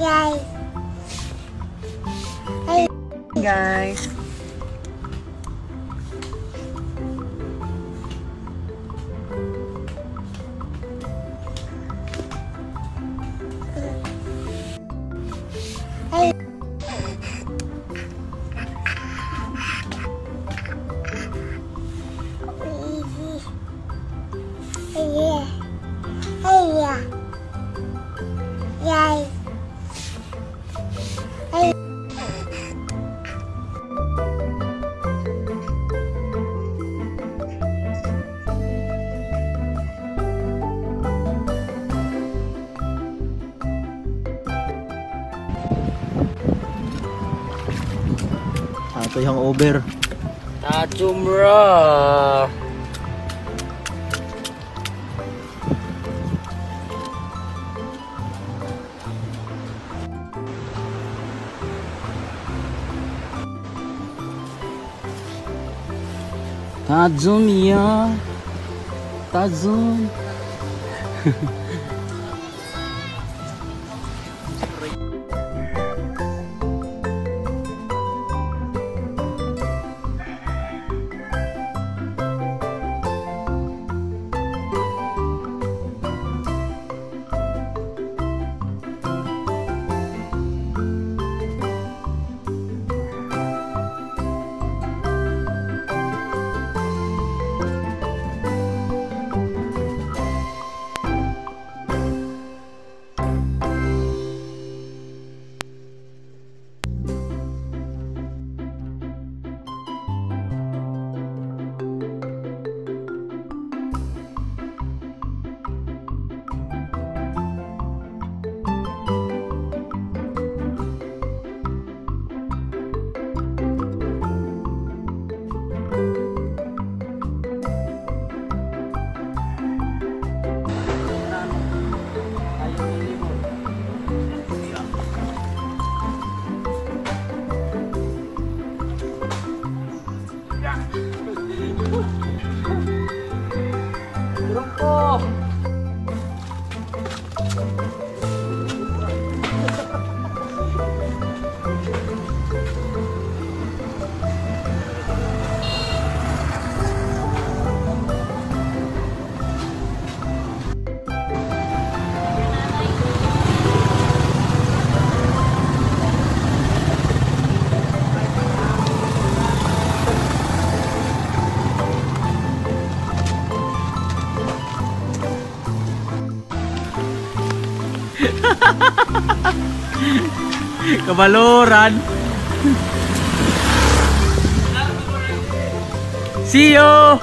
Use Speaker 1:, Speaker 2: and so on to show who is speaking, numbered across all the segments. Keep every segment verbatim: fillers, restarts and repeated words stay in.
Speaker 1: Guys. Hey guys. Hey. Hey. Hey. Guys. Hey.
Speaker 2: Ito yung over.
Speaker 3: Tajumra. Tajum ya. Tajum. Kabaloran. See you.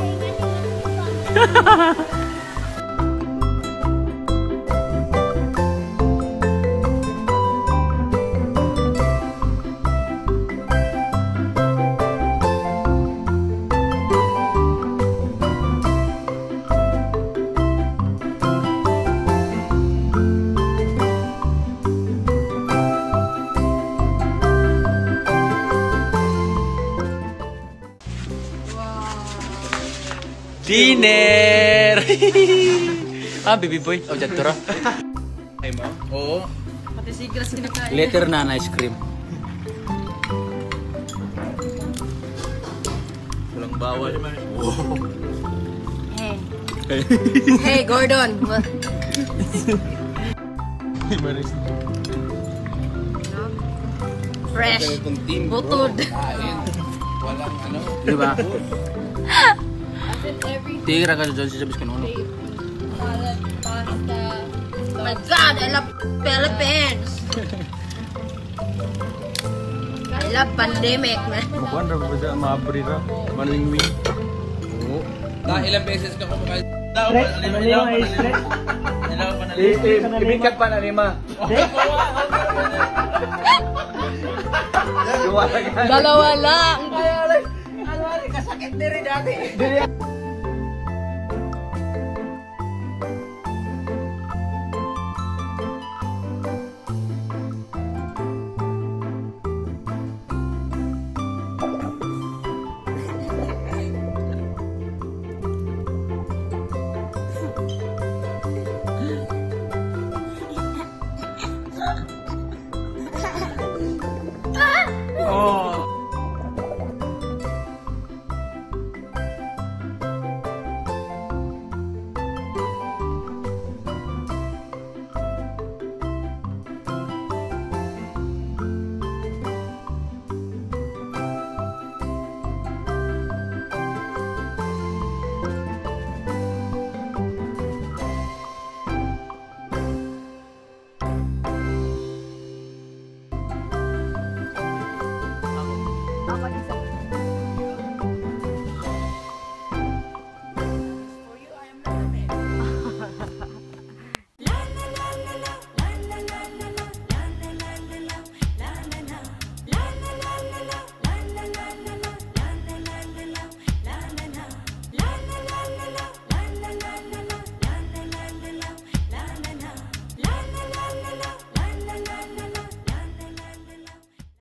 Speaker 3: Dinner! Ah, baby boy. Oh, dyan tura. Ay mo? Oo.
Speaker 4: Pati sigras kinakain.
Speaker 3: Later na na ice cream. Walang bawal. Oh.
Speaker 4: Hey. Hey, Gordon. Fresh. Butod.
Speaker 3: Walang ano. Diba? Tira ka dyan sa biskan uno.
Speaker 4: Salad, pasta. Oh my God, I love Philippines. I love pandemic, man.
Speaker 2: Bukan dah baca mabri dah, manwing-wing.
Speaker 3: Oo. Na ilang beses ka kumakain?
Speaker 2: Stress, manalima ay stress. Ibikat pa na lima.
Speaker 4: Dalawa lang.
Speaker 2: Kasakit diri dati.